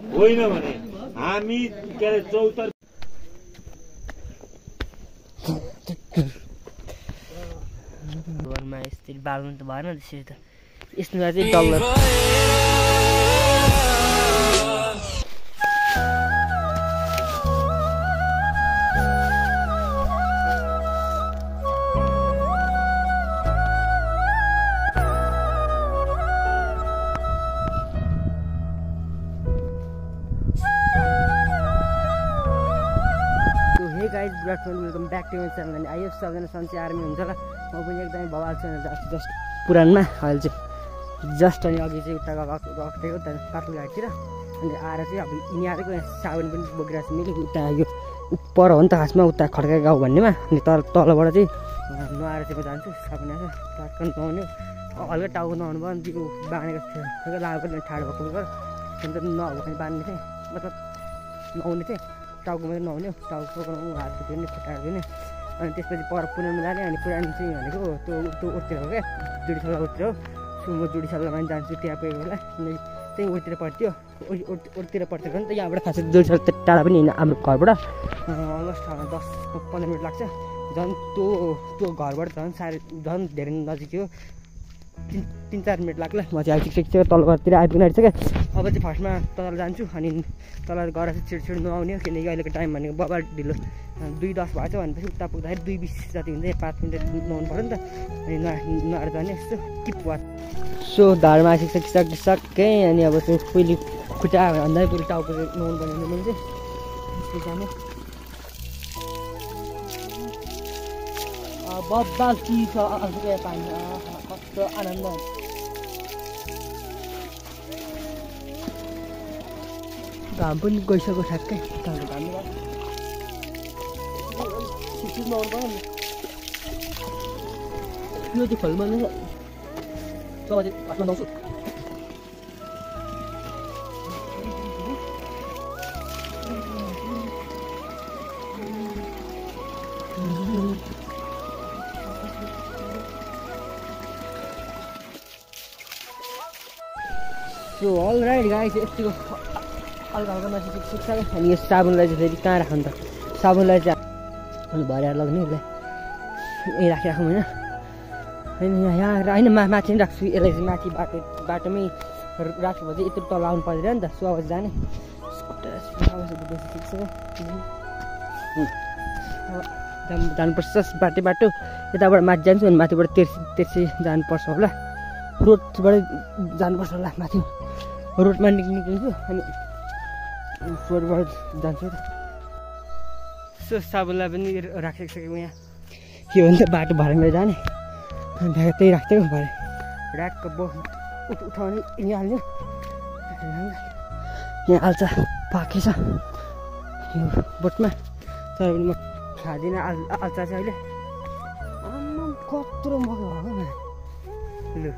होइन भने हामी के अरे 74 घरमा यसरी बाल्नु त भएन त्यसरी त यसमा चाहिँ डल्लो guys good afternoon welcome back to my channel अनि आइएफ सबजना सन्चै आर्मी हुन्छ होला म पनि एकदमै बवाल छु जस्ट पुरानमा अहिले चाहिँ जस्ट अनि अघि चाहिँ उता गएको उता पातलो घाटतिर अनि आएर चाहिँ अब यिनी आएको साबुन पनि बोकिरहेको छु मैले उता यो पर हो नि त खासमा उता खड्का गाउँ भन्नेमा अनि तलबाट चाहिँ नुहाएर चाहिँ म जान्छु साबुन आएर टाक्क नुहाउने हल्का टाउको नुहाउनु भयो अनि त्यो बाँधेको थियो लागेको ठाडो भएको भयो अन्त नहुने पनि बाँध्ने थिएँ मतलब नुहाउने थिएँ टाउको मात्रै नुहाउने टाउको हात धुने खुट्टाहरू धुने अनि त्यसपछि पर पुरानमा जाने अनि पुरानो चाहिँ भनेको त्यो उठतिर हो क्या जुडीसल्ला उठतिर हो सो म जुडीसल्लामा पनि जान्छु त्यहाँ पुगेको बेला अनि त्यहीँ उठतिर पर्थ्यो उठतिर पर्थ्यो भने त यहाँबाट खासै जुडीसल्ला त्यो टाढा पनि होइन हाम्रो घरबाट अलमोस्ट 10-15 मिनट लाग्छ झन् त्यो घरबाट झन् धेरै नजिक थियो 3-4 मिनट लाग्ला म चाहिँ आइसकेको तल घरतिर आइपुग्न आँटिसक्यो अब चाहिँ फर्स्टमा तल जान्छु अनि तल गएर चाहिँ छिटो नुहाउने किनकि अहिलेको टाइम भनेको बबा ढिलो 2:10 भएको छ भनेपछि उता पुग्दाखेरि 2:20 जति हुन्छ 5 मिनट नुहाउनु पऱ्यो नि त अनि नुहाएर जाने यस्तो किप वाच सो धारमा आइसकिसकेँ अनि अब चाहिँ पहिले खुट्टा भन्दा पहिले टाउको नुहाउनु पर्ने मैले चाहिँ त्यसपछि जाने बब्बाल चिसो पानी कस्तो आनन्द घाम पनि गइसक्यो ठ्याक्कै घाम यो चाहिँ खोलमा नै घाँसमा लाउँछु सो अल राइट गाइस यतिको हल्का हल्का मासु सुक्छ अनि यो साबुनलाई चाहिँ फेरि कहाँ राख्नु त साबुनलाई चाहिँ भरेर लग्ने यसलाई यहीँ राखिराखौँ होइन यहाँ होइन माथि पनि राख्छु यसलाई चाहिँ माथि बाटोमै राख्यो भने चाहिँ यत्रो तल आउनु पर्दैन नि त सो अब जाने जानुपर्छ बाटो यताबाट माथि जान्छु अनि माथिबाट तेर्सी जानुपर्छ होला रोडबाट जानुपर्छ होला माथि रोडमा निक्लिन्छु अनि रोडबाट जान्छु सो साबुनलाई पनि राखिसकेको यहाँ के हो नि त बाटो भरेर जाने ढाका त्यही राख्थ्यो भरे ढाक्क उठाउने यहीँ हाल्ने यहाँ आल्चा पाकेछ यो बोटमा तर पनि म खाँदिनँ आल्चा चाहिँ अहिले आम्मा कत्रो मकै भएको लु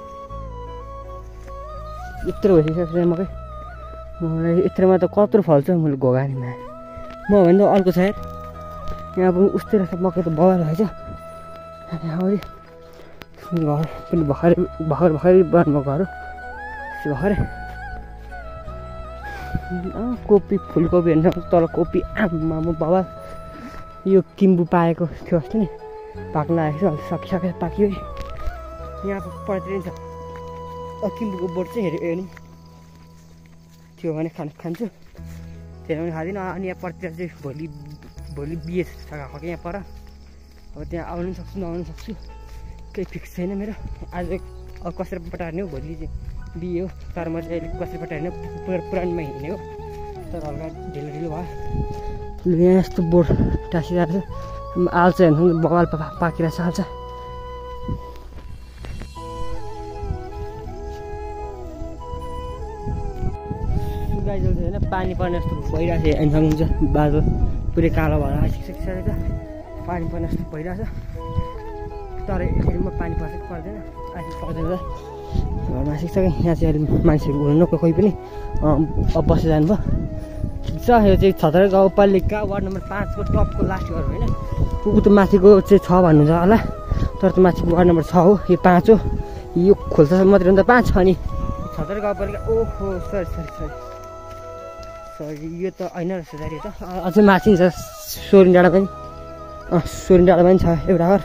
यत्रो भइसकेको मकै मलाई यत्रोमा त कत्रो फल्छ मैले घोगानीमा म भने त अर्को छ यहाँ पनि उस्तै रहेछ मकै त बगाएर भएछ अगाडि घर पनि भर्खरै बन्नुभएको घर भर्खरै कोपी फुलकोपी हेर्नु तल कोपी आमा म बाबा यो किम्बु पाएको थियो अस्ति नि पाक्न लागेको छ सकिसक्यो पाक्यो यहाँ पर्दैन छ किम्बुको बोट चाहिँ हेर्नु थियो भने खान्छु त्यही पनि खाँदिनँ अनि यहाँ पर्तिर चाहिँ भोलि बिहे छ गएको यहाँ पर अब त्यहाँ आउनु पनि सक्छु नआउनु सक्छु केही फिक्स छैन मेरो आज कसरी पटार्ने हो भोलि चाहिँ बिहे हो तर म चाहिँ अहिले कसरी पटार्ने पुरानमा हिँड्ने हो तर हल्का ढिलो भयो यहाँ यस्तो बोट टाँसिरहेको छ आल्छ हेर्नु बगाल पाकिरहेको छ आल्छ होइन पानी पर्ने जस्तो भइरहेको छ अनि हुन्छ बाटो पुरै कालो भएर आइसकिसकेको छ पानी पर्ने जस्तो भइरहेको छ तर यसरी म पानी पर्छ पर्दैन पर्दैन घरमा आइसकिसकेँ यहाँ चाहिँ अहिले मान्छेहरू हुनु कोही पनि बसेर जानुभयो ठिक छ यो चाहिँ छतरा गाउँपालिका वार्ड नम्बर 5 को टपको लास्ट घर होइन ऊ त माथिको चाहिँ 6 भन्नुहुन्छ होला तर त्यो माथिको वार्ड नम्बर 6 हो यो 5 हो यो खोल्छ मात्रै हो नि त 5 अनि छतरा गाउँपालिका ओहो सरी सरी यो त होइन रहेछ दारी त अझै माथि छ सोरिङ डाँडा पनि सोरिङ डाँडा पनि छ एउटा घर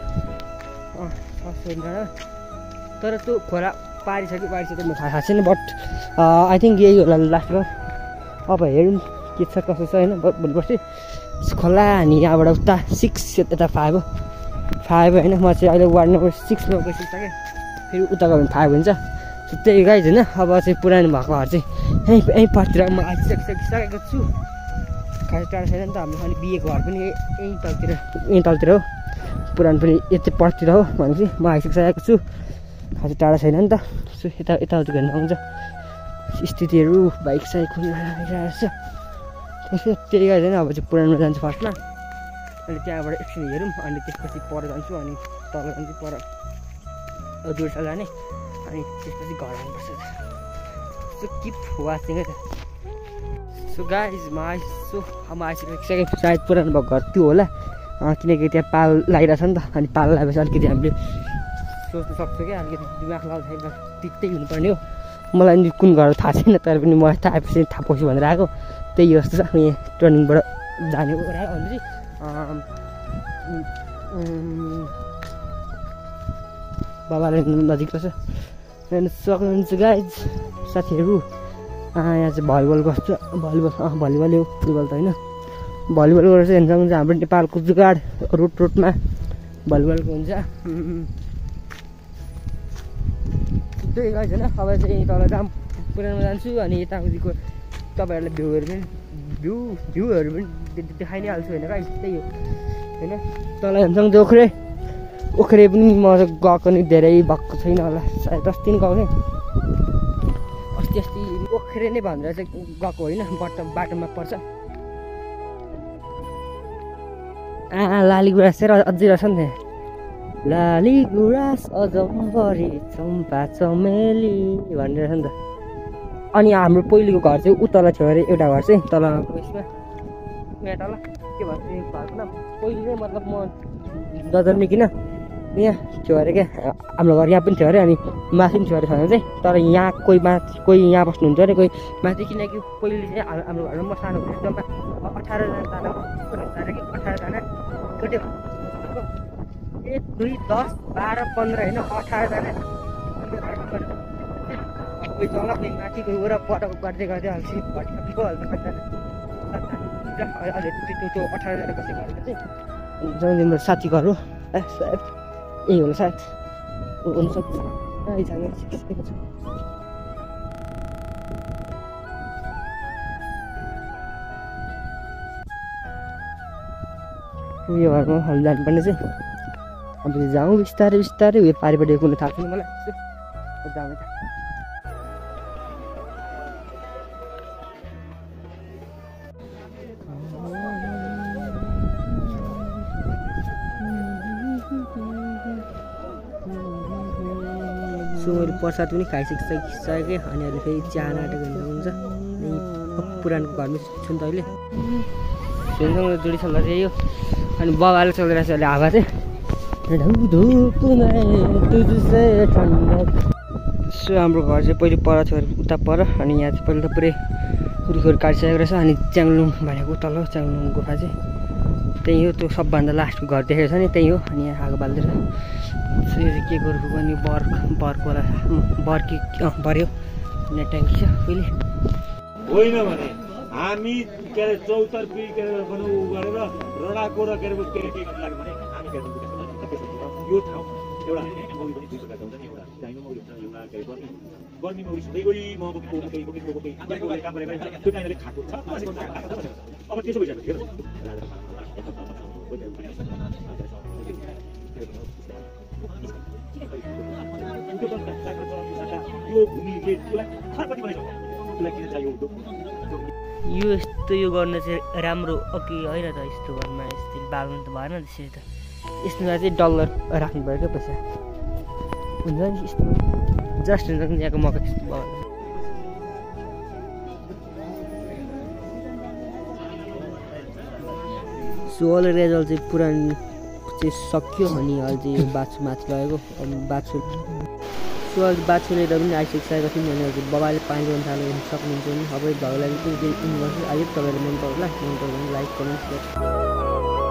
सोरिङ डाँडा तर त्यो खोला पारिसक्यो म थाहा छैन बट आई थिङ्क यही होला लास्ट घर अब हेरौँ के छ कसो छ होइन भोलिपर्सि खोला अनि यहाँबाट उता 6 यता 5 हो 5 होइन म चाहिँ अहिले वार्ड नम्बर 6 मा गइसकेँ फेरि उता गयो भने 5 हुन्छ त्यही गाइज होइन अब चाहिँ पुरानो भएकोहरू चाहिँ यहीँ पर्तिर म आइसकेको छु खासै टाढो छैन नि त हाम्रो अनि बिहेको घर पनि यहीँ तलतिर हो पुरानो पनि यति पर्तिर हो भनेपछि म आइसकेको छु खासै टाढो छैन नि त सो यताउति घुम्न आउँछ स्थितिहरू बाइक साइक आइरहेको छ त्यसो त्यही गाइज होइन अब चाहिँ पुरानो जान्छु फर्स्टमा अनि त्यहाँबाट एकछिन हेरौँ अनि त्यसपछि पर जान्छु अनि तल जान्छु पर जोडसा जाने अनि त्यसपछि घर आउनुपर्छ सो किप वाचिङ है त सो गाइज म आइसकेको सायद पुरानो भएको घर त्यो होला किनकि त्यहाँ पाल लागिरहेछ नि त अनि पाल लगाएपछि अलिकति हामीले सोच्नु सक्छ क्या अलिकति दिमाग लाउँदा त्यही हुनुपर्ने हो मलाई नि कुन घर थाहा छैन तर पनि मलाई थाहा आएपछि थाहा पाउँछु भनेर आएको त्यही जस्तो छ यहाँ टर्निङबाट जाने भनेपछि बाबाले नजिक रहेछ सक्नुहुन्छ गाइज साथीहरू यहाँ चाहिँ भलिबल गर्छ भलिबल हो फुटबल त होइन भलिबल गरेर चाहिँ हेर्नुहुन्छ हाम्रो नेपालको जुगाड रोडमा भलिबलको हुन्छ त्यही गाइज होइन अब चाहिँ तल जाम पुरानो जान्छु अनि यताउतिको तपाईँहरूलाई भ्यूहरू पनि देखाइ नै हाल्छु होइन गाइज त्यही हो होइन तल हेर्छौँ त्यो ओख्रे पनि म गएको नि धेरै भएको छैन होला सायद अस्ति नै गएको थिएँ अस्ति ओख्रे नै भनेर चाहिँ गएको होइन बाटोमा पर्छ लाली गुराँस चाहिँ अझै रहेछ नि त्यहाँ लाली गुराँस अजम्बरी चम्पा चमेली भनेर रहेछ नि त अनि हाम्रो पहिलेको घर चाहिँ उतल थियो अरे एउटा घर चाहिँ तल उयसमा यहाँ तल के भन्छ घरको नाम पहिले चाहिँ मतलब म नजन्मिकन यहाँ थियो अरे क्या हाम्रो घर यहाँ पनि थियो अरे अनि माथि पनि थियो अरे खाना चाहिँ तर यहाँ कोही यहाँ बस्नुहुन्छ अरे कोही माथि किनकि पहिले चाहिँ हाम्रो घरमा म सानो एकदम 18 जना 18 जना केटी 1 2 10 12 15 होइन 18 जना कोही तल कोही माथि कोही वर पटक गर्दै अल्छी भट्टिएको अहिले त्यो 18 जना बसेको घर चाहिँ जमिनमा साथी घर हो सायद यही होला सायद हुनसक्छ उयो घरमा हामी जानुपर्ने चाहिँ अब जाउँ बिस्तारै उयो पारिपट्टि कुनै थाहा छैन मलाई जाउँ त सो मैले प्रसाद पनि खाइसकेँ अनि अहिले फेरि चिया नाटक हुन्छ पुरानो घरमै छु नि त अहिले सुनसँग जोडिसम्म चाहिँ यो अनि बाबाले चलिरहेछ अहिले हावा चाहिँ सो हाम्रो घर चाहिँ पहिले पर थियो उता पर अनि यहाँ चाहिँ पहिले त पुरै रुखहरू काटिसकेको रहेछ अनि च्याङ्लुङ भनेको तल च्याङ्लुङ गुफा चाहिँ त्यही हो त्यो सबभन्दा लास्टको घर देखेको छ नि त्यही हो अनि यहाँ आगो बाल्दैछ सो यो चाहिँ के गर्नु पनि बरको होला बर्की बर्यो यहाँ ट्याङ्की छ पहिले होइन भने हामी के अरे चौतर्फी के अरे गरेर रडाको र के अरे के लाग्यो भने हामी यो ठाउँ एउटा मौरी पनि दुई प्रकारको हुन्छ नि एउटा डाइनो मौरी हुन्छ एउटा के अरे गर्मी मौरी सधैँ गरी म काम गरेर त्यो टाइमले खाएको छ अब त्यसो भइसक्यो यो यस्तो यो गर्न चाहिँ राम्रो कि होइन त यस्तो घरमा यस्तो बाल्नु त भएन त्यसरी त यसमा चाहिँ डलर राख्नु पऱ्यो क्या पैसा हुन्छ नि यस्तो जस्ट हुन्छ नि यहाँको मकै त्यस्तो भयो सो अल रेजल्ट चाहिँ पुरानो चाहिँ सक्यो अनि अहिले चाहिँ बाछो माथि लगेको बाछो सुवाल बाछो लिएर पनि आइसकेको थियौँ भने हजुर बाबाले पानी ल्याउनु थाल्नु सक्नुहुन्छ नि। अब भगलाई चाहिँ दिन गर्छु आयो। तपाईँहरू मन पर्ला, मन पर्यो भने लाइक कमेन्ट सेयर।